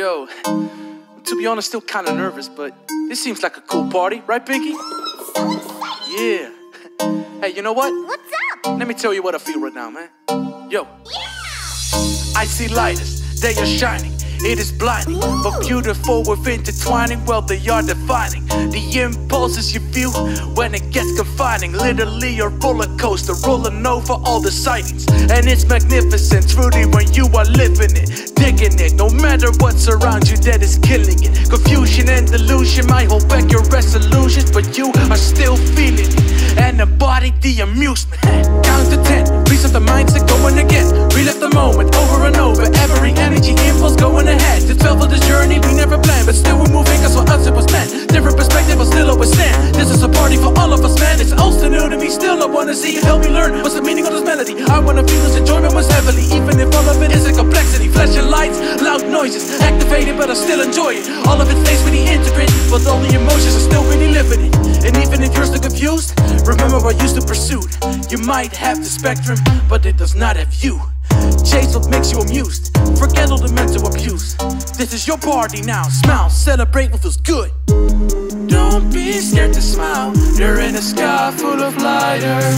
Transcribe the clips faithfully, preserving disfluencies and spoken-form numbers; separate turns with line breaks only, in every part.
Yo, to be honest, still kind of nervous, but this seems like a cool party, right, Pinky? Yeah. Hey, you know what?
What's up?
Let me tell you what I feel right now, man. Yo.
Yeah!
I see lighters, they are shining. It is blinding, but beautiful with intertwining. Well, they are defining the impulses you feel when it gets confining. Literally a roller coaster, rolling over all the sightings. And it's magnificent, truly, when you are living it, digging it. No matter what's around you, that is killing it. Confusion and delusion might hold back your resolutions, but you are still feeling it and embody the amusement. Count to ten, reset the mindset, going again. Relive the moment over and over. Every energy impulse going ahead. It's fell for this journey we never planned, but still we're moving, cause for us it was meant. Different perspective, but still always stand. This is a party for all of us, man. It's all still new to me. Still I wanna see you help me learn what's the meaning of this melody. I wanna feel this enjoyment was heavily, even if all of it is a complexity. Flashing lights, loud noises, activated, but I still enjoy it. All of it stays with the integrate, but all the emotions are still really living it. And even if you're still confused, remember what used to pursue. You might have the spectrum, but it does not have you. Chase what makes you amused. Forget all the mental abuse. This is your party now. Smile, celebrate what feels good. Don't be scared to smile. You're in a sky full of lighters.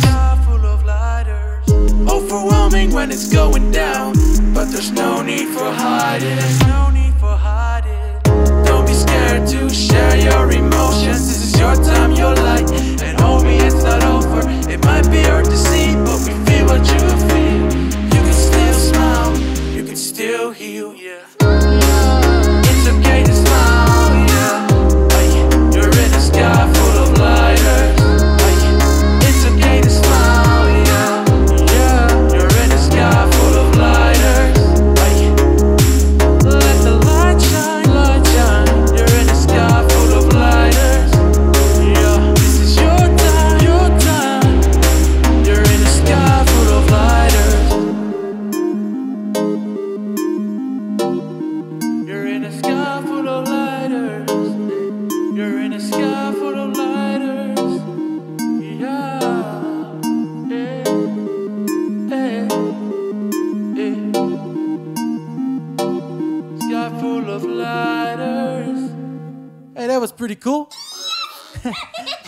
Overwhelming when it's going down, but there's no need for hiding. Don't be scared to share your emotions. This is your time, your light. And homie, it's not over. It might be hard to see, but we feel what you feel. Still heal, yeah. It's okay to smile, yeah. You're in a sky full of lighters. It's okay to smile, yeah. Yeah. You're in a sky full of lighters. Let the light shine, light shine. You're in a sky full of lighters. Yeah. This is your time, your time. You're in a sky full of lighters. You're in a sky full of lighters. You're in a sky full of lighters. Yeah. Yeah. Yeah. Yeah. Sky full of lighters. Hey, that was pretty cool.